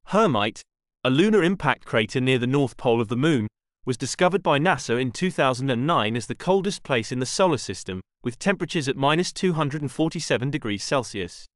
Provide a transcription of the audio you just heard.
Hermite, a lunar impact crater near the north pole of the Moon, was discovered by NASA in 2009 as the coldest place in the solar system, with temperatures at -247 degrees Celsius.